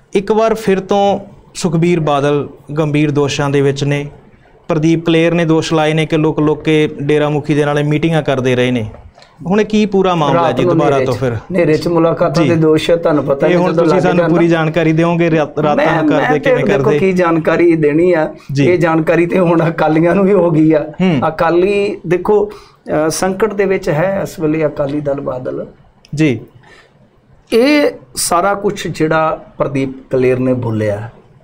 ਇੱਕ ਵਾਰ ਫਿਰ ਤੋਂ ਸੁਖਬੀਰ ਬਾਦਲ ਗੰਭੀਰ ਦੋਸ਼ਾਂ ਦੇ ਵਿੱਚ ਨੇ। ਪ੍ਰਦੀਪ ਕਲੇਰ ਨੇ ਦੋਸ਼ ਲਾਏ ਨੇ ਕਿ ਲੁਕ ਲੁਕ ਕੇ ਡੇਰਾ ਮੁਖੀ ਦੇ ਨਾਲ ਮੀਟਿੰਗਾਂ ਕਰਦੇ ਰਹੇ ਨੇ। ਹੁਣ ਕੀ ਪੂਰਾ ਮਾਮਲਾ ਹੈ ਜੀ ਦੁਬਾਰਾ ਤੋਂ ਫਿਰ ਨੇਰੇ ਚ ਮੁਲਾਕਾਤਾਂ ਦੇ ਦੋਸ਼ ਤੁਹਾਨੂੰ ਪਤਾ ਹੈ। ਹੁਣ ਤੁਸੀਂ ਸਾਨੂੰ ਪੂਰੀ ਜਾਣਕਾਰੀ ਦਿਓਗੇ ਰਾਤਾਂ ਨੂੰ ਕਰਦੇ ਕਿਵੇਂ ਕਰਦੇ? ਕੀ ਜਾਣਕਾਰੀ ਦੇਣੀ ਆ? ਇਹ ਜਾਣਕਾਰੀ ਤੇ ਹੁਣ ਅਕਾਲੀਆਂ ਨੂੰ ਵੀ ਹੋ ਗਈ ਆ। ਅਕਾਲੀ ਦੇਖੋ ਸੰਕਟ ਦੇ ਵਿੱਚ ਹੈ ਇਸ ਵੇਲੇ ਅਕਾਲੀ ਦਲ ਬਾਦਲ ਜੀ। ਇਹ ਸਾਰਾ ਕੁਝ ਜਿਹੜਾ ਪ੍ਰਦੀਪ ਕਲੇਰ ਨੇ ਬੋਲਿਆ,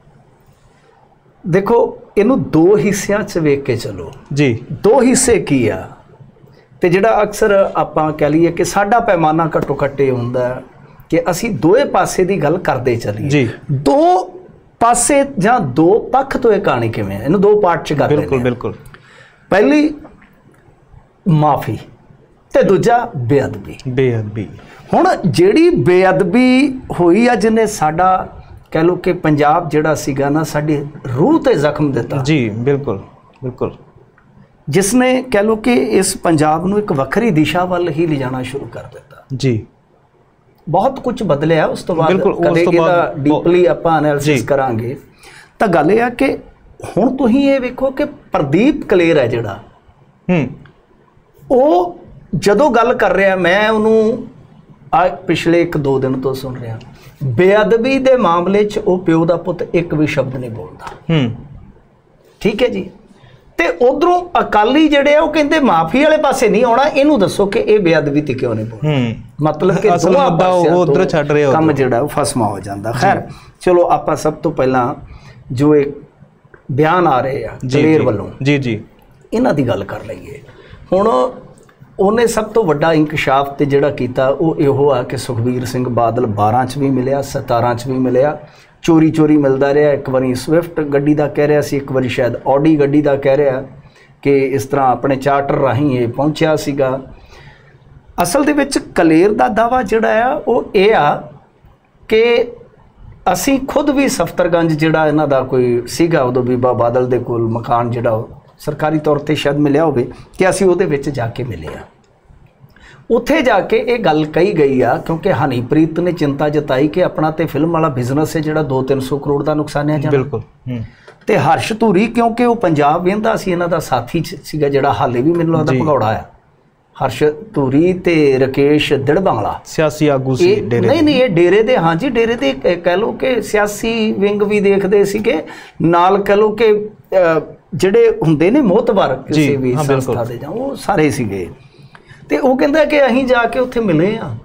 ਦੇਖੋ ਇਹਨੂੰ ਦੋ ਹਿੱਸਿਆਂ 'ਚ ਵੇਖ ਕੇ ਚਲੋ ਜੀ। ਦੋ ਹਿੱਸੇ ਕੀ ਆ? ਤੇ ਜਿਹੜਾ ਅਕਸਰ ਆਪਾਂ ਕਹਿ ਲਈਏ ਕਿ ਸਾਡਾ ਪੈਮਾਨਾ ਘੱਟੋ ਘੱਟ ਇਹ ਹੁੰਦਾ ਕਿ ਅਸੀਂ ਦੋਏ ਪਾਸੇ ਦੀ ਗੱਲ ਕਰਦੇ ਚੱਲੀਏ ਜੀ। ਦੋ ਪਾਸੇ ਜਾਂ ਦੋ ਪੱਖ ਤੋਂ ਇਹ ਕਹਾਣੀ ਕਿਵੇਂ ਹੈ, ਇਹਨੂੰ ਦੋ ਪਾਰਟ 'ਚ ਕਰ ਬਿਲਕੁਲ ਬਿਲਕੁਲ। ਪਹਿਲੀ ਮਾਫੀ ਤੇ ਦੂਜਾ ਬੇਅਦਬੀ। ਹੁਣ ਜਿਹੜੀ ਬੇਅਦਬੀ ਹੋਈ ਆ ਜਿਹਨੇ ਸਾਡਾ ਕਹਿ ਲਓ ਕਿ ਪੰਜਾਬ ਜਿਹੜਾ ਸੀਗਾ ਨਾ ਸਾਡੀ ਰੂਹ ਤੇ ਜ਼ਖਮ ਦਿੱਤਾ ਜੀ। ਬਿਲਕੁਲ ਬਿਲਕੁਲ। ਜਿਸ ਨੇ ਕਹਿ ਲਓ ਕਿ ਇਸ ਪੰਜਾਬ ਨੂੰ ਇੱਕ ਵੱਖਰੀ ਦਿਸ਼ਾ ਵੱਲ ਹੀ ਲਿਜਾਣਾ ਸ਼ੁਰੂ ਕਰ ਦਿੱਤਾ ਜੀ। ਬਹੁਤ ਕੁਝ ਬਦਲਿਆ ਉਸ ਤੋਂ ਬਾਅਦ, ਕਦੇ ਇਹਦਾ ਡੀਪਲੀ ਆਪਾਂ ਐਨਾਲਿਸਿਸ ਕਰਾਂਗੇ। ਤਾਂ ਗੱਲ ਇਹ ਆ ਕਿ ਹੁਣ ਤੁਸੀਂ ਇਹ ਵੇਖੋ ਕਿ ਪ੍ਰਦੀਪ ਕਲੇਰ ਹੈ ਜਿਹੜਾ ਉਹ ਜਦੋਂ ਗੱਲ ਕਰ ਰਿਹਾ, ਮੈਂ ਉਹਨੂੰ ਪਿਛਲੇ 1-2 ਦਿਨ ਤੋਂ ਸੁਣ ਰਿਹਾ, ਬੇਅਦਬੀ ਦੇ ਮਾਮਲੇ 'ਚ ਉਹ ਪਿਓ ਦਾ ਪੁੱਤ ਇੱਕ ਵੀ ਸ਼ਬਦ ਨਹੀਂ ਬੋਲਦਾ। ਠੀਕ ਹੈ ਜੀ। ਤੇ ਉਧਰੋਂ ਅਕਾਲੀ ਜਿਹੜੇ ਆ ਉਹ ਕਹਿੰਦੇ ਮਾਫੀ ਵਾਲੇ ਪਾਸੇ ਨਹੀਂ ਆਉਣਾ, ਇਹਨੂੰ ਦੱਸੋ ਕਿ ਇਹ ਬੇਅਦਬੀ ਤੇ ਕਿਉਂ ਨਹੀਂ ਬੋਲਦਾ। ਮਤਲਬ ਕਿ ਦੋਵਾਂ ਪਾਸਿਆਂ ਤੋਂ ਉਧਰ ਛੱਡ ਰਹੇ ਹੋ ਕੰਮ ਜਿਹੜਾ ਉਹ ਫਸਮਾ ਹੋ ਜਾਂਦਾ। ਖੈਰ ਚਲੋ ਆਪਾਂ ਸਭ ਤੋਂ ਪਹਿਲਾਂ ਜੋ ਇਹ ਬਿਆਨ ਆ ਰਹੇ ਆ ਕਲੇਰ ਵੱਲੋਂ ਜੀ ਇਹਨਾਂ ਦੀ ਗੱਲ ਕਰ ਲਈਏ। ਹੁਣ ਉਹਨੇ ਸਭ ਤੋਂ ਵੱਡਾ ਇੰਕਸ਼ਾਫ ਤੇ ਜਿਹੜਾ ਕੀਤਾ ਉਹ ਇਹੋ ਆ ਕਿ ਸੁਖਬੀਰ ਸਿੰਘ ਬਾਦਲ 12 'ਚ ਵੀ ਮਿਲਿਆ, 17 'ਚ ਵੀ ਮਿਲਿਆ, ਚੋਰੀ ਮਿਲਦਾ ਰਿਹਾ। ਇੱਕ ਵਾਰੀ ਸਵਿਫਟ ਗੱਡੀ ਦਾ ਕਹਿ ਰਿਹਾ ਸੀ, ਇੱਕ ਵਾਰੀ ਸ਼ਾਇਦ ਆਡੀ ਗੱਡੀ ਦਾ ਕਹਿ ਰਿਹਾ ਕਿ ਇਸ ਤਰ੍ਹਾਂ ਆਪਣੇ ਚਾਰਟਰ ਰਾਹੀਂ ਇਹ ਪਹੁੰਚਿਆ ਸੀਗਾ। ਅਸਲ ਦੇ ਵਿੱਚ ਕਲੇਰ ਦਾ ਦਾਵਾ ਜਿਹੜਾ ਆ ਉਹ ਇਹ ਆ ਕਿ ਅਸੀਂ ਖੁਦ ਵੀ ਸਫਤਰਗੰਜ ਜਿਹੜਾ ਇਹਨਾਂ ਦਾ ਕੋਈ ਸੀਗਾ ਉਦੋਂ ਬੀਬਾ ਬਾਦਲ ਦੇ ਕੋਲ ਮਕਾਨ ਜਿਹੜਾ ਸਰਕਾਰੀ ਤੌਰ ਤੇ ਸ਼ਾਇਦ ਮਿਲਿਆ ਹੋਵੇ ਕਿ ਅਸੀਂ ਉਹਦੇ ਵਿੱਚ ਜਾ ਕੇ ਮਿਲੇ ਆ। ਉੱਥੇ ਜਾ ਕੇ ਇਹ ਗੱਲ ਕਹੀ ਗਈ ਆ ਕਿਉਂਕਿ ਹਨੀਪ੍ਰੀਤ ਨੇ ਚਿੰਤਾ ਜਤਾਈ ਕਿ ਆਪਣਾ ਤੇ ਫਿਲਮ ਵਾਲਾ ਬਿਜ਼ਨਸ ਹੈ ਜਿਹੜਾ 200-300 ਕਰੋੜ ਦਾ ਨੁਕਸਾਨਿਆ ਜਾਣਾ। ਬਿਲਕੁਲ। ਤੇ ਹਰਸ਼ ਧੂਰੀ ਕਿਉਂਕਿ ਉਹ ਪੰਜਾਬ ਵੇਂਦਾ ਸੀ, ਇਹਨਾਂ ਦਾ ਸਾਥੀ ਸੀਗਾ ਜਿਹੜਾ ਹਾਲੇ ਵੀ ਮੈਨੂੰ ਲੱਗਦਾ ਭਗੌੜਾ ਆ। ਹਰਸ਼ ਧੂਰੀ ਤੇ ਰਕੇਸ਼ ਦਿੜਬਾਂਗਲਾ ਸਿਆਸੀ ਆਗੂ ਸੀ ਡੇਰੇ। ਨਹੀਂ ਇਹ ਡੇਰੇ ਦੇ, ਹਾਂਜੀ ਡੇਰੇ ਦੇ ਕਹਿ ਲਓ ਕਿ ਸਿਆਸੀ ਵਿੰਗ ਵੀ ਦੇਖਦੇ ਸੀਗੇ ਨਾਲ, ਕਹਿ ਲਓ ਕਿ ਜਿਹੜੇ ਹੁੰਦੇ ਨੇ ਮੋਹਤਬਰ ਕਿਸੇ ਵੀ ਸੰਸਥਾ ਦੇ ਜਾਂ ਉਹ ਸਾਰੇ ਸੀਗੇ। ਤੇ ਉਹ ਕਹਿੰਦਾ ਕਿ ਅਸੀਂ ਜਾ ਕੇ ਉੱਥੇ ਮਿਲੇ ਆ,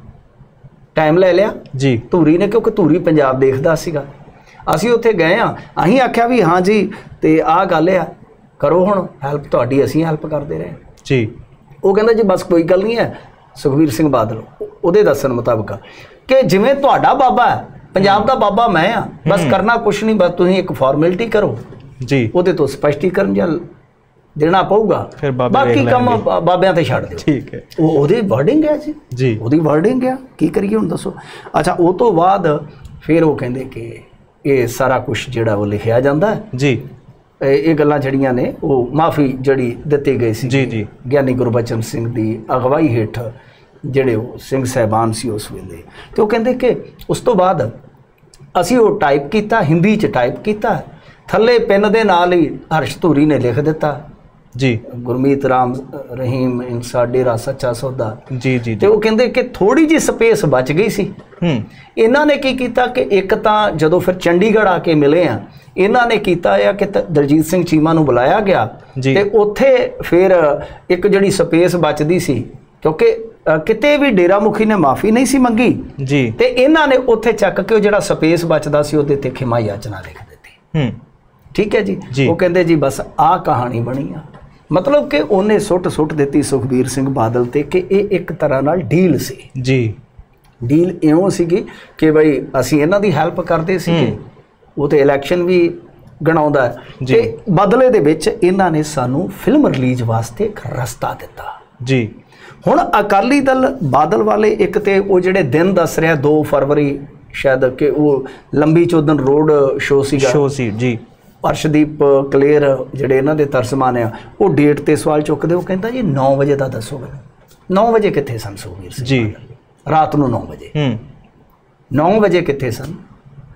ਟਾਈਮ ਲੈ ਲਿਆ ਜੀ ਧੂਰੀ ਨੇ ਕਿਉਂਕਿ ਧੂਰੀ ਪੰਜਾਬ ਦੇਖਦਾ ਸੀਗਾ। ਅਸੀਂ ਉੱਥੇ ਗਏ ਆ, ਅਸੀਂ ਆਖਿਆ ਵੀ ਹਾਂ ਜੀ ਤੇ ਆਹ ਗੱਲ ਆ, ਕਰੋ ਹੁਣ ਹੈਲਪ ਤੁਹਾਡੀ, ਅਸੀਂ ਹੈਲਪ ਕਰਦੇ ਰਹੇ ਜੀ। ਉਹ ਕਹਿੰਦਾ ਜੀ ਬਸ ਕੋਈ ਗੱਲ ਨਹੀਂ ਹੈ। ਸੁਖਬੀਰ ਸਿੰਘ ਬਾਦਲ ਉਹਦੇ ਦੱਸਣ ਮੁਤਾਬਕ ਕਿ ਜਿਵੇਂ ਤੁਹਾਡਾ ਬਾਬਾ ਹੈ, ਪੰਜਾਬ ਦਾ ਬਾਬਾ ਮੈਂ ਆ, ਬਸ ਕਰਨਾ ਕੁਛ ਨਹੀਂ, ਬਸ ਤੁਸੀਂ ਇੱਕ ਫਾਰਮੈਲਿਟੀ ਕਰੋ ਜੀ, ਉਹਦੇ ਤੋਂ ਸਪਸ਼ਟੀਕਰਨ ਜਾਂ ਦੇਣਾ ਪਊਗਾ, ਬਾਕੀ ਕੰਮ ਬਾਬਿਆਂ ਤੇ ਛੱਡ ਦਿਓ। ਠੀਕ ਹੈ। ਉਹਦੀ ਵਰਡਿੰਗ ਹੈ ਜੀ, ਉਹਦੀ ਵਰਡਿੰਗ ਆ, ਕੀ ਕਰੀਏ ਹੁਣ ਦੱਸੋ। ਅੱਛਾ ਉਹ ਤੋਂ ਬਾਅਦ ਫਿਰ ਉਹ ਕਹਿੰਦੇ ਕਿ ਇਹ ਸਾਰਾ ਕੁਛ ਜਿਹੜਾ ਉਹ ਲਿਖਿਆ ਜਾਂਦਾ ਜੀ। ਇਹ ਗੱਲਾਂ ਜਿਹੜੀਆਂ ਨੇ ਉਹ ਮਾਫੀ ਜਿਹੜੀ ਦਿੱਤੀ ਗਈ ਸੀ ਜੀ ਗਿਆਨੀ ਗੁਰਬਚਨ ਸਿੰਘ ਦੀ ਅਗਵਾਈ ਹੇਠ ਜਿਹੜੇ ਉਹ ਸਿੰਘ ਸਾਹਿਬਾਨ ਸੀ ਉਸ ਵੇਲੇ। ਤੇ ਉਹ ਕਹਿੰਦੇ ਕਿ ਉਸ ਤੋਂ ਬਾਅਦ ਅਸੀਂ ਉਹ ਟਾਈਪ ਕੀਤਾ, ਹਿੰਦੀ 'ਚ ਟਾਈਪ ਕੀਤਾ, ਥੱਲੇ ਪੈਨ ਦੇ ਨਾਲ ਹੀ ਹਰਸ਼ ਧੂਰੀ ਨੇ ਲਿਖ ਦਿੱਤਾ ਜੀ ਗੁਰਮੀਤ ਰਾਮ ਰਹੀਮ ਇਨਸਾ ਡੇਰਾ ਸੱਚਾ ਸੌਦਾ ਜੀ। ਤੇ ਉਹ ਕਹਿੰਦੇ ਕਿ ਥੋੜੀ ਜਿਹੀ ਸਪੇਸ ਬਚ ਗਈ ਸੀ। ਇਹਨਾਂ ਨੇ ਕੀ ਕੀਤਾ ਕਿ ਇੱਕ ਤਾਂ ਜਦੋਂ ਫਿਰ ਚੰਡੀਗੜ੍ਹ ਆ ਕੇ ਮਿਲੇ ਆ, ਇਹਨਾਂ ਨੇ ਕੀਤਾ ਆ ਕਿ ਦਲਜੀਤ ਸਿੰਘ ਚੀਮਾ ਨੂੰ ਬੁਲਾਇਆ ਗਿਆ ਤੇ ਉੱਥੇ ਫਿਰ ਇੱਕ ਜਿਹੜੀ ਸਪੇਸ ਬਚਦੀ ਸੀ ਕਿਉਂਕਿ ਕਿਤੇ ਵੀ ਡੇਰਾ ਮੁਖੀ ਨੇ ਮਾਫੀ ਨਹੀਂ ਸੀ ਮੰਗੀ ਜੀ, ਤੇ ਇਹਨਾਂ ਨੇ ਉੱਥੇ ਚੱਕ ਕੇ ਉਹ ਜਿਹੜਾ ਸਪੇਸ ਬਚਦਾ ਸੀ ਉਹਦੇ ਤੇ ਖਿਮਾ ਯਾਚਨਾ ਲਿਖ ਦਿੱਤੀ। ਠੀਕ ਹੈ ਜੀ। ਉਹ ਕਹਿੰਦੇ ਜੀ ਬਸ ਆਹ ਕਹਾਣੀ ਬਣੀ ਆ। ਮਤਲਬ ਕਿ ਉਹਨੇ ਸੁੱਟ ਦਿੱਤੀ ਸੁਖਬੀਰ ਸਿੰਘ ਬਾਦਲ ਤੇ ਕਿ ਇਹ ਇੱਕ ਤਰ੍ਹਾਂ ਨਾਲ ਡੀਲ ਸੀ ਜੀ। ਡੀਲ ਇਉਂ ਸੀਗੀ ਕਿ ਬਈ ਅਸੀਂ ਇਹਨਾਂ ਦੀ ਹੈਲਪ ਕਰਦੇ ਸੀਗੇ, ਉਹ ਤੇ ਇਲੈਕਸ਼ਨ ਵੀ ਗਣਾਉਂਦਾ ਤੇ ਬਦਲੇ ਦੇ ਵਿੱਚ ਇਹਨਾਂ ਨੇ ਸਾਨੂੰ ਫਿਲਮ ਰਿਲੀਜ਼ ਵਾਸਤੇ ਇੱਕ ਰਸਤਾ ਦਿੱਤਾ ਜੀ। ਹੁਣ ਅਕਾਲੀ ਦਲ ਬਾਦਲ ਵਾਲੇ ਇੱਕ ਤੇ ਉਹ ਜਿਹੜੇ ਦਿਨ ਦੱਸ ਰਿਹਾ 2 ਫਰਵਰੀ ਸ਼ਾਇਦ ਕਿ ਉਹ ਲੰਬੀ ਚੌਧਨ ਰੋਡ ਸ਼ੋ ਸੀ ਜੀ। ਅਰਸ਼ਦੀਪ ਕਲੇਰ ਜਿਹੜੇ ਇਹਨਾਂ ਦੇ ਤਰਸਮਾਨ ਆ ਉਹ ਡੇਟ ਤੇ ਸਵਾਲ ਚੁੱਕਦੇ, ਉਹ ਕਹਿੰਦਾ ਜੀ 9 ਵਜੇ ਦਾ ਦੱਸੋ ਮੈਨੂੰ। 9 ਵਜੇ ਕਿੱਥੇ ਸਨ ਸੁਖਬੀਰ ਸਿੰਘ ਜੀ? ਰਾਤ ਨੂੰ 9 ਵਜੇ 9 ਵਜੇ ਕਿੱਥੇ ਸਨ?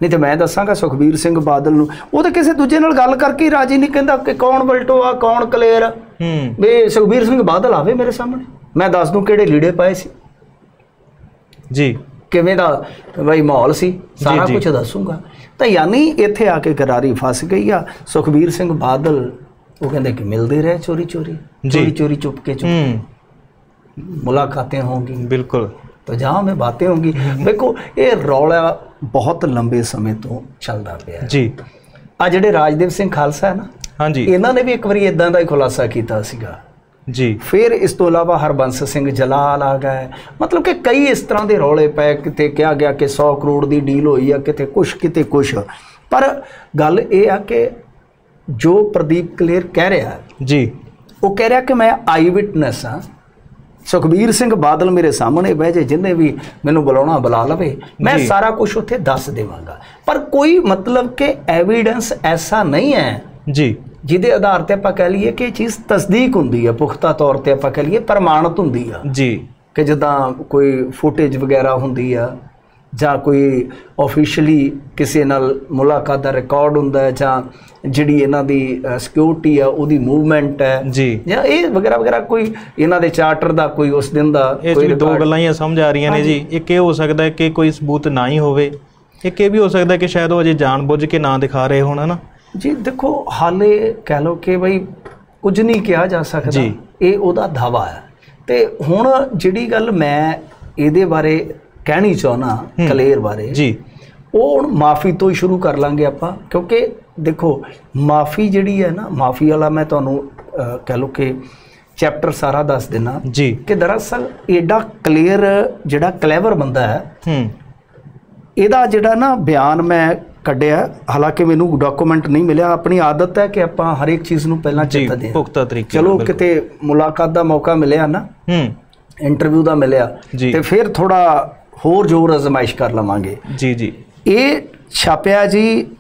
नहीं तो मैं दसांगा सुखबीर सिंह बादल नूं वो तो किसी दूजे नाल गल करके राजी नहीं, कहंदा कि कौन बल्टो आ कौन कलेर वे सुखबीर सिंह बादल आवे मेरे सामने, मैं दस दूं किहड़े लीड़े पाए सी जी, किवें दा बई माहौल सी, सारा कुछ दसूंगा। तो यानी इत्थे आके गरारी फस गई आ। सुखबीर सिंह बादल वो कहते कि मिलते रहे चोरी चोरी चुपके मुलाकातें होंगी, बिल्कुल, तो जहाँ में बातें होंगी। देखो ये रौला बहुत लंबे समय तो चलता पाया जी। आ जिहड़े राजदेव सिंह खालसा है ना, हाँ जी, इन्होंने भी एक बार इदां दा ही खुलासा किया सीगा जी। फिर इस तो इलावा हरबंस सिंह जलाल आ गए, मतलब कि कई इस तरह के रौले पै, किते कहा गया कि 100 करोड़ की डील हुई है, किते कुछ। पर गल ये आ कि जो प्रदीप कलेर कह रहा है जी, वो कह रहा कि मैं आई विटनैस हाँ, सुखबीर सिंह बादल मेरे सामने बह जाए, जिन्हें भी मैनू बुलाना बुला लवे, मैं सारा कुछ उत्थे दस देवांगा। पर कोई मतलब कि एविडेंस ऐसा नहीं है जी जिहदे आधार ते आपां कह लईए कि चीज़ तस्दीक हुंदी है, पुख्ता तौर ते आपां कह लईए प्रमाणित हुंदी है जी, कि जिद्दां कोई फुटेज वगैरह हुंदी है जां कोई ऑफिशियली किसी नाल मुलाकात दा रिकॉर्ड हुंदा है, जां जिहड़ी इन्हां दी सिक्योरिटी है उहदी मूवमेंट है जी, जां ये वगैरह वगैरह कोई इन्हां दे चार्टर दा कोई उस दिन दा कोई दो गल्लां ही समझ आ रहीआं ने जी। एक ये हो सकदा है कि कोई सबूत ना ही होवे, एक ये भी हो सकदा है कि शायद वो अजे जानबुझ के ना दिखा रहे होण ना जी। देखो हाले कह लो कि बई कुछ नहीं कहा जा सकता, ये उहदा दावा है। तो हुण जिहड़ी गल मैं इहदे बारे कहनी चाहना कलेर बारे जी, वो हुण माफ़ी तो ही शुरू कर लांगे आपां, क्योंकि देखो माफ़ी जिहड़ी है ना, माफ़ी वाला मैं तुहानूं कह लो कि चैप्टर सारा दस देना जी, कि दरअसल एडा कलेर जिहड़ा क्लेवर बंदा है, इहदा जिहड़ा ना बयान मैं कढ़िया, हालांकि मैनू डॉक्यूमेंट नहीं मिलिया, अपनी आदत है कि आपां हर एक चीज़ नूं पहलां चेता दें पुख्ता तरीके, चलो किते मुलाकात का मौका मिलिया ना, इंटरव्यू का मिलिया तो फिर थोड़ा होर जोर आजमाइश कर लवांगे जी जी। ये छापिया जी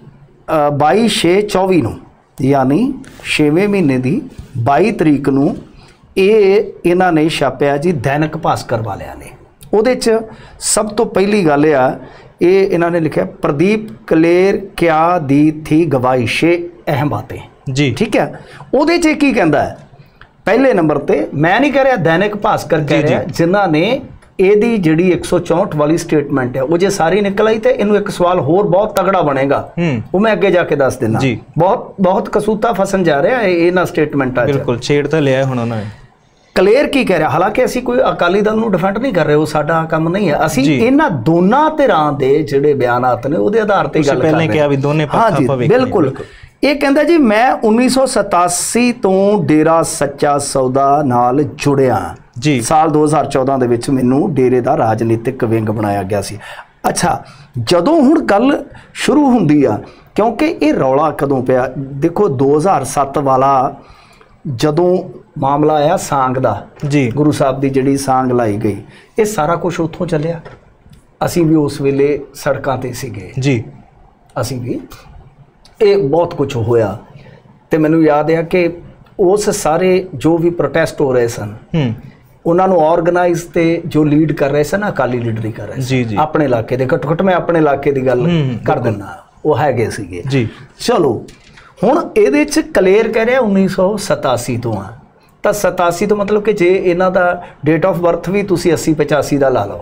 22/6/24 नूं, यानी 6वें महीने की 22 तरीक नूं ये इन्हां ने छापिया जी दैनिक भास्कर वालियां ने। उहदे च सब तो पहली गल आ, ये इन्होंने लिखा प्रदीप कलेर क्या दी थी गवाही 6 अहम बातें जी, ठीक है। उहदे च की कहंदा है, पहले नंबर ते मैं नहीं कह रहा, दैनिक भास्कर कह रहा, जिन्हां ने ਇਹਦੀ ਜਿਹੜੀ 164 वाली स्टेटमेंट है वो जे सारी निकल आई तो इनू एक सवाल होर बहुत तगड़ा बनेगा, वो मैं अगे जाके दस देना जी। बहुत कसूता फसन जा रहा है इन्हां स्टेटमेंट, बिल्कुल छेड़ तो लिया हुण उन्होंने। कलेर की कह रहा, हालांकि असी कोई अकाली दल नूं डिफेंड नहीं कर रहे, वो साडा काम नहीं है, असी इन्हां दोनों धिरां दे जिहड़े बयानात ने उहदे आधार ते गल कर रहे हैं। हाँ जी बिल्कुल। ये कहंदा जी मैं 1987 तो डेरा सच्चा सौदा नाल जुड़िया जी, साल 2014 ਦੇ ਵਿੱਚ ਮੈਨੂੰ डेरे ਦਾ राजनीतिक विंग बनाया गया सी। अच्छा ਜਦੋਂ ਹੁਣ ਗੱਲ ਸ਼ੁਰੂ ਹੁੰਦੀ ਆ, ਕਿਉਂਕਿ ਇਹ ਰੌਲਾ ਕਦੋਂ ਪਿਆ, ਦੇਖੋ 2007 ਵਾਲਾ ਜਦੋਂ ਮਾਮਲਾ ਆਇਆ ਸਾਂਗ ਦਾ ਜੀ, ਗੁਰੂ ਸਾਹਿਬ ਦੀ ਜਿਹੜੀ ਸਾਂਗ ਲਾਈ ਗਈ, ਇਹ ਸਾਰਾ ਕੁਝ ਉੱਥੋਂ ਚੱਲਿਆ। ਅਸੀਂ ਵੀ ਉਸ ਵੇਲੇ ਸੜਕਾਂ ਤੇ ਸੀਗੇ ਜੀ, ਅਸੀਂ ਵੀ ਇਹ ਬਹੁਤ ਕੁਝ ਹੋਇਆ। ਤੇ ਮੈਨੂੰ ਯਾਦ ਆ ਕਿ ਉਸ ਸਾਰੇ ਜੋ ਵੀ ਪ੍ਰੋਟੈਸਟ ਹੋ ਰਹੇ ਸਨ उन्होंने ऑर्गेनाइज ते जो लीड कर रहे थे ना, अकाली लीडर ही कर रहे जी जी, अपने इलाके दे घट मैं अपने इलाके की गल कर दिना, वो है सीगे जी। चलो हुण इहदे च कलेर कह रहा 1987 तो हाँ, तो 87 तो मतलब कि जे इन्हां दा डेट ऑफ बर्थ भी तुसी 80-85 का ला लो,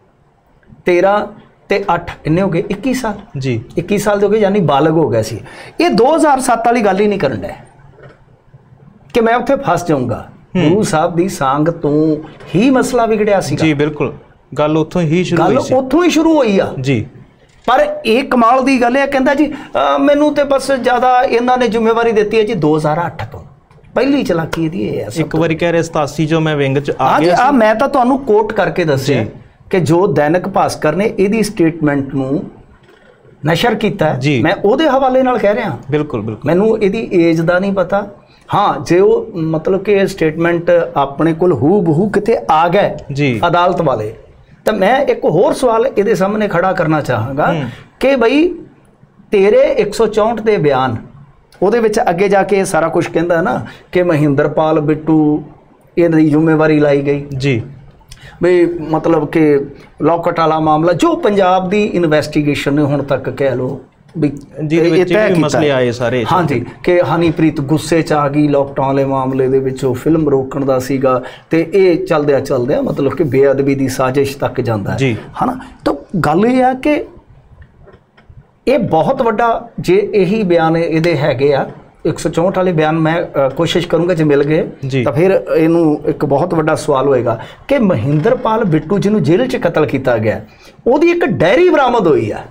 13 ते 8 इन्ने हो गए 21 साल जी, 21 साल हो गए, यानी बालग हो गया सी। ये 2007 वाली गल ही नहीं करन डे कि मैं उत्थे फस जाऊँगा। गुरु साहब दी सांग तो ही मसला विगड़िया सी जी, बिल्कुल गल उत्थों ही शुरू हुई आ जी। पर एक कमाल दी गल है, कहंदा जी मैनू ते बस ज़्यादा इन्हां ने जिम्मेवारी दी है जी 2008 तो, पहली चलाकी इहदी है। एक बारी कह रहे 87 जो मैं विंग च आ गया सी, मैं तो तुहानू कोट करके दस्सिया कि जो दैनिक भास्कर ने इहदी स्टेटमेंट नू नशर कीता जी, मैं उहदे हवाले नाल कह रहा। बिल्कुल बिल्कुल, मैनू इहदी एज दा नहीं पता। हाँ जे वो मतलब कि स्टेटमेंट अपने कोल हू बहू किते आ गए जी अदालत वाले, तो मैं एक होर सवाल ये सामने खड़ा करना चाहांगा कि बई तेरे 164 के बयान ਉਹਦੇ ਵਿੱਚ ਅੱਗੇ ਜਾ ਕੇ ਸਾਰਾ ਕੁਝ ਕਹਿੰਦਾ ਨਾ ਕਿ ਮਹਿੰਦਰਪਾਲ ਬਿੱਟੂ ਇਹਦੀ ਜ਼ਿੰਮੇਵਾਰੀ ਲਾਈ ਗਈ ਜੀ। ਵੀ ਮਤਲਬ ਕਿ ਲੌਕਟ ਵਾਲਾ ਮਾਮਲਾ ਜੋ ਪੰਜਾਬ ਦੀ ਇਨਵੈਸਟੀਗੇਸ਼ਨ ਨੇ ਹੁਣ ਤੱਕ ਕਹਿ ਲਓ ਵੀ ਜਿਹਦੇ ਵਿੱਚ ਵੀ ਮਸਲੇ ਆਏ ਸਾਰੇ। ਹਾਂਜੀ, ਕਿ ਹਨੀਪ੍ਰੀਤ ਗੁੱਸੇ 'ਚ ਆ ਗਈ ਲੋਕਡਾਊਨ ਵਾਲੇ ਮਾਮਲੇ ਦੇ ਵਿੱਚ, ਉਹ ਫਿਲਮ ਰੋਕਣ ਦਾ ਸੀਗਾ ਤੇ ਇਹ ਚੱਲਦਿਆਂ ਮਤਲਬ ਕਿ ਬੇਅਦਬੀ ਦੀ ਸਾਜ਼ਿਸ਼ ਤੱਕ ਜਾਂਦਾ ਹੈ ਹਨਾ। ਤਾਂ ਗੱਲ ਇਹ ਆ ਕਿ ਇਹ ਬਹੁਤ ਵੱਡਾ, ਜੇ ਇਹੀ ਬਿਆਨ ਇਹਦੇ ਹੈਗੇ ਆ 164 ਵਾਲੇ ਬਿਆਨ, ਮੈਂ ਕੋਸ਼ਿਸ਼ ਕਰੂੰਗਾ ਜੇ ਮਿਲ ਗਏ ਤਾਂ ਫਿਰ ਇਹਨੂੰ ਇੱਕ ਬਹੁਤ ਵੱਡਾ ਸਵਾਲ ਹੋਏਗਾ ਕਿ ਮਹਿੰਦਰਪਾਲ ਬਿੱਟੂ ਜਿਹਨੂੰ ਜੇਲ੍ਹ 'ਚ ਕਤਲ ਕੀਤਾ ਗਿਆ, ਉਹਦੀ ਇੱਕ ਡਾਇਰੀ ਬਰਾਮਦ ਹੋਈ ਆ।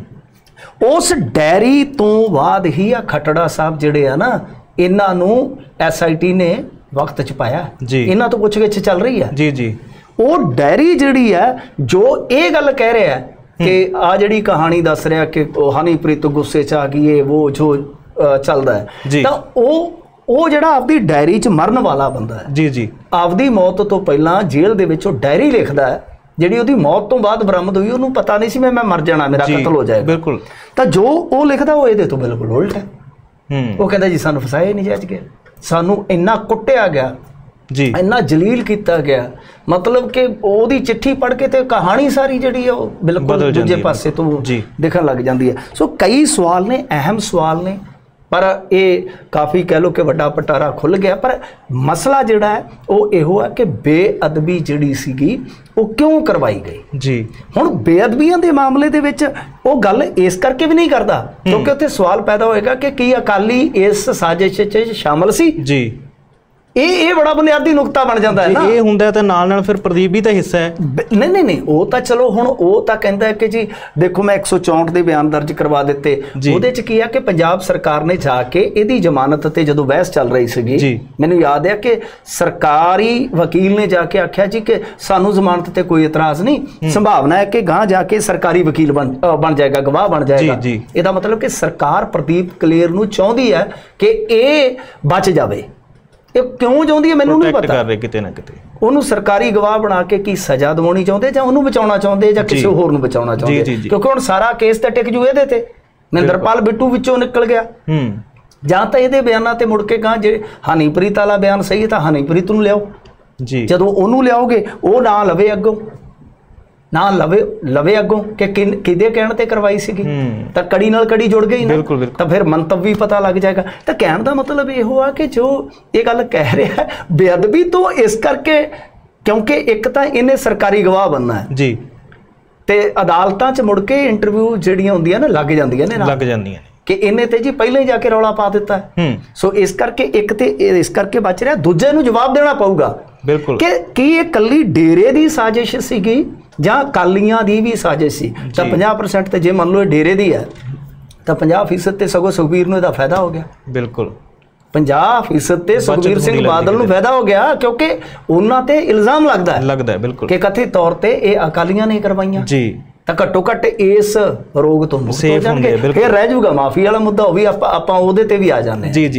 ਉਸ ਡਾਇਰੀ ਤੋਂ ਬਾਅਦ ਹੀ ਆ ਖੱਟੜਾ ਸਾਹਿਬ ਜਿਹੜੇ ਆ ਨਾ, ਇਹਨਾਂ ਨੂੰ SIT ਨੇ ਵਕਤ 'ਚ ਪਾਇਆ, ਇਹਨਾਂ ਤੋਂ ਪੁੱਛਗਿੱਛ ਚੱਲ ਰਹੀ ਹੈ ਜੀ। ਉਹ ਡਾਇਰੀ ਜਿਹੜੀ ਹੈ ਜੋ ਇਹ ਗੱਲ ਕਹਿ ਰਿਹਾ ਕਿ ਆ ਜਿਹੜੀ ਕਹਾਣੀ ਦੱਸ ਰਿਹਾ ਕਿ ਹਨੀਪ੍ਰੀਤ ਗੁੱਸੇ 'ਚ ਆ ਗਈ, ਇਹ ਉਹ ਜੋ ਚੱਲਦਾ ਹੈ, ਤਾਂ ਉਹ ਜਿਹੜਾ ਆਪਦੀ ਡਾਇਰੀ 'ਚ ਮਰਨ ਵਾਲਾ ਬੰਦਾ ਹੈ ਜੀ, ਆਪਦੀ ਮੌਤ ਤੋਂ ਪਹਿਲਾਂ ਜੇਲ੍ਹ ਦੇ ਵਿੱਚ ਉਹ ਡਾਇਰੀ ਲਿਖਦਾ ਹੈ, ਜਿਹੜੀ ਉਹਦੀ ਮੌਤ ਤੋਂ ਬਾਅਦ ਬਰਾਮਦ ਹੋਈ, ਉਹਨੂੰ ਪਤਾ ਨਹੀਂ ਸੀ ਮੈਂ ਮਰ ਜਾਣਾ, ਮੇਰਾ ਕਤਲ ਹੋ ਜਾਏਗਾ। ਬਿਲਕੁਲ। ਤਾਂ ਜੋ ਉਹ ਲਿਖਦਾ ਉਹ ਇਹਦੇ ਤੋਂ ਬਿਲਕੁਲ ਉਲਟ ਹੈ। ਉਹ ਕਹਿੰਦਾ ਜੀ ਸਾਨੂੰ ਫਸਾਇਆ ਨਹੀਂ ਜਾ ਕੇ, ਸਾਨੂੰ ਇੰਨਾ ਕੁੱਟਿਆ ਗਿਆ ਜੀ, ਇੰਨਾ ਜਲੀਲ ਕੀਤਾ ਗਿਆ, ਮਤਲਬ ਕਿ ਉਹਦੀ ਚਿੱਠੀ ਪੜ੍ਹ ਕੇ ਤੇ ਕਹਾਣੀ ਸਾਰੀ ਜਿਹੜੀ ਉਹ ਬਿਲਕੁਲ ਦੂਜੇ ਪਾਸੇ ਤੋਂ ਦਿਖਣ ਲੱਗ ਜਾਂਦੀ ਹੈ। ਸੋ ਕਈ ਸਵਾਲ ਨੇ, ਅਹਿਮ ਸਵਾਲ ਨੇ, ਪਰ ਇਹ ਕਾਫੀ ਕਹਿ ਲਓ ਕਿ ਵੱਡਾ ਪਟਾਰਾ ਖੁੱਲ੍ਹ ਗਿਆ। ਪਰ ਮਸਲਾ ਜਿਹੜਾ ਹੈ ਉਹ ਇਹੋ ਹੈ ਕਿ ਬੇਅਦਬੀ ਜਿਹੜੀ ਸੀਗੀ ਉਹ ਕਿਉਂ ਕਰਵਾਈ ਗਈ ਜੀ। ਹੁਣ ਬੇਅਦਬੀਆਂ ਦੇ ਮਾਮਲੇ ਦੇ ਵਿੱਚ ਉਹ ਗੱਲ ਇਸ ਕਰਕੇ ਵੀ ਨਹੀਂ ਕਰਦਾ ਕਿਉਂਕਿ ਉੱਥੇ ਸਵਾਲ ਪੈਦਾ ਹੋਏਗਾ ਕਿ ਕੀ ਅਕਾਲੀ ਇਸ ਸਾਜ਼ਿਸ਼ 'ਚ ਸ਼ਾਮਲ ਸੀ ਜੀ। ਇਹ ਬੜਾ ਬੁਨਿਆਦੀ ਨੁਕਤਾ ਬਣ ਜਾਂਦਾ ਹੈ ਨਾ। ਇਹ ਹੁੰਦਾ ਤਾਂ ਨਾਲ ਫਿਰ ਪ੍ਰਦੀਪ ਵੀ ਤਾਂ ਹਿੱਸਾ ਹੈ। ਨਹੀਂ, ਉਹ ਤਾਂ ਚਲੋ ਹੁਣ ਉਹ ਤਾਂ ਕਹਿੰਦਾ ਕਿ ਜੀ ਦੇਖੋ ਮੈਂ 164 ਦੇ ਬਿਆਨ ਦਰਜ ਕਰਵਾ ਦਿੱਤੇ, ਉਹਦੇ 'ਚ ਕੀ ਆ ਕਿ ਪੰਜਾਬ ਸਰਕਾਰ ਨੇ ਜਾ ਕੇ ਇਹਦੀ ਜ਼ਮਾਨਤ ਤੇ ਜਦੋਂ ਬਹਿਸ ਚੱਲ ਰਹੀ ਸੀਗੀ, ਮੈਨੂੰ ਯਾਦ ਹੈ ਕਿ ਸਰਕਾਰੀ ਵਕੀਲ ਨੇ ਜਾ ਕੇ ਆਖਿਆ ਜੀ ਕਿ ਸਾਨੂੰ ਜ਼ਮਾਨਤ ਤੇ ਕੋਈ ਇਤਰਾਜ਼ ਨਹੀਂ, ਸੰਭਾਵਨਾ ਹੈ ਕਿ ਗਾਂ ਜਾ ਕੇ ਸਰਕਾਰੀ ਵਕੀਲ ਬਣ ਜਾਏਗਾ, ਗਵਾਹ ਬਣ ਜਾਏਗਾ। ਇਹਦਾ ਮਤਲਬ ਕਿ ਸਰਕਾਰ ਪ੍ਰਦੀਪ ਕਲੇਰ ਨੂੰ ਚਾਹੁੰਦੀ ਹੈ ਕਿ ਇਹ ਬਚ ਜਾਵੇ। ਇਹ ਕਿਉਂ ਚਾਹੁੰਦੀ ਹੈ ਮੈਨੂੰ ਨਹੀਂ ਪਤਾ, ਕਿਤੇ ਨਾ ਕਿਤੇ ਉਹਨੂੰ ਸਰਕਾਰੀ ਗਵਾਹ ਬਣਾ ਕੇ ਕੀ ਸਜ਼ਾ ਦਿਵਾਉਣੀ ਚਾਹੁੰਦੇ ਜਾਂ ਉਹਨੂੰ ਬਚਾਉਣਾ ਚਾਹੁੰਦੇ ਜਾਂ ਕਿਸੇ ਹੋਰ ਨੂੰ ਬਚਾਉਣਾ ਚਾਹੁੰਦੇ, ਕਿਉਂਕਿ ਹੁਣ ਸਾਰਾ ਕੇਸ ਤਾਂ ਟਿਕ ਜੂ ਇਹਦੇ ਤੇ। ਮਹਿੰਦਰਪਾਲ ਬਿੱਟੂ ਵਿੱਚੋਂ ਨਿਕਲ ਗਿਆ, ਜਾਂ ਤਾਂ ਇਹਦੇ ਬਿਆਨਾਂ ਤੇ ਮੁੜ ਕੇ ਕਹਾਂ ਜੇ ਹਨੀਪ੍ਰੀਤ ਵਾਲਾ ਬਿਆਨ ਸਹੀ ਹੈ ਤਾਂ ਹਨੀਪ੍ਰੀਤ ਨੂੰ ਲਿਆਓ ਜੀ, ਜਦੋਂ ਉਹਨੂੰ ਲਿਆਓਗੇ ਉਹ ਨਾ ਲਵੇ ਅੱਗੋਂ, ਨਾ ਲਵੇ ਅੱਗੋਂ ਕਿ ਕਿਹਦੇ ਕਹਿਣ ਤੇ ਕਰਵਾਈ ਸੀਗੀ, ਤਾਂ ਕੜੀ ਨਾਲ ਕੜੀ ਜੁੜ ਗਈ ਨਾ, ਤਾਂ ਫਿਰ ਮੰਤਵ ਵੀ ਪਤਾ ਲੱਗ ਜਾਏਗਾ। ਤਾਂ ਕਹਿਣ ਦਾ ਮਤਲਬ ਇਹੋ ਆ ਕਿ ਜੋ ਇਹ ਗੱਲ ਕਹਿ ਰਿਹਾ ਬੇਅਦਬੀ ਤੋਂ ਇਸ ਕਰਕੇ ਕਿਉਂਕਿ ਇੱਕ ਤਾਂ ਇਹਨੇ ਸਰਕਾਰੀ ਗਵਾਹ ਬਣਨਾ ਹੈ ਜੀ, ਤੇ ਅਦਾਲਤਾਂ 'ਚ ਮੁੜ ਕੇ ਇੰਟਰਵਿਊ ਜਿਹੜੀਆਂ ਹੁੰਦੀਆਂ ਨੇ ਲੱਗ ਜਾਂਦੀਆਂ ਨੇ ਕਿ ਇਹਨੇ ਤੇ ਜੀ ਪਹਿਲਾਂ ਹੀ ਜਾ ਕੇ ਰੌਲਾ ਪਾ ਦਿੱਤਾ। ਸੋ ਇਸ ਕਰਕੇ ਇੱਕ ਤੇ ਇਸ ਕਰਕੇ ਬਚ ਰਿਹਾ, ਦੂਜੇ ਨੂੰ ਜਵਾਬ ਦੇਣਾ ਪਊਗਾ ਬਿਲਕੁਲ ਕਿ ਕੀ ਇਹ ਕੱਲੀ ਡੇਰੇ ਦੀ ਸਾਜ਼ਿਸ਼ ਸੀਗੀ ਜਾਂ ਅਕਾਲੀਆਂ ਦੀ ਵੀ ਸਾਜ਼ਿਸ਼ ਸੀ। ਤਾਂ 50% ਤੇ ਜੇ ਮੰਨ ਲਓ ਇਹ ਡੇਰੇ ਦੀ ਹੈ ਤਾਂ 50% ਤੇ ਸਗੋਂ ਸੁਖਬੀਰ ਨੂੰ ਇਹਦਾ ਫਾਇਦਾ ਹੋ ਗਿਆ। ਬਿਲਕੁਲ 50% ਤੇ ਸੁਖਬੀਰ ਸਿੰਘ ਬਾਦਲ ਨੂੰ ਫਾਇਦਾ ਹੋ ਗਿਆ ਕਿਉਂਕਿ ਉਹਨਾਂ ਤੇ ਇਲਜ਼ਾਮ ਲੱਗਦਾ ਹੈ ਬਿਲਕੁਲ ਕਿ ਕਥਿਤ ਤੌਰ ਤੇ ਇਹ ਅਕਾਲੀਆਂ ਨੇ ਕਰਵਾਈਆਂ ਜੀ, ਤਾਂ ਘੱਟੋ ਘੱਟ ਇਸ ਰੋਗ ਤੋਂ ਮੁਕਤ ਹੋ ਜਾਣਗੇ। ਫਿਰ ਰਹਿ ਜਾਊਗਾ ਮਾਫੀ ਵਾਲਾ ਮੁੱਦਾ, ਉਹ ਵੀ ਆਪਾਂ ਉਹਦੇ ਤੇ ਵੀ ਆ ਜਾਂਦੇ ਹਾਂ ਜੀ।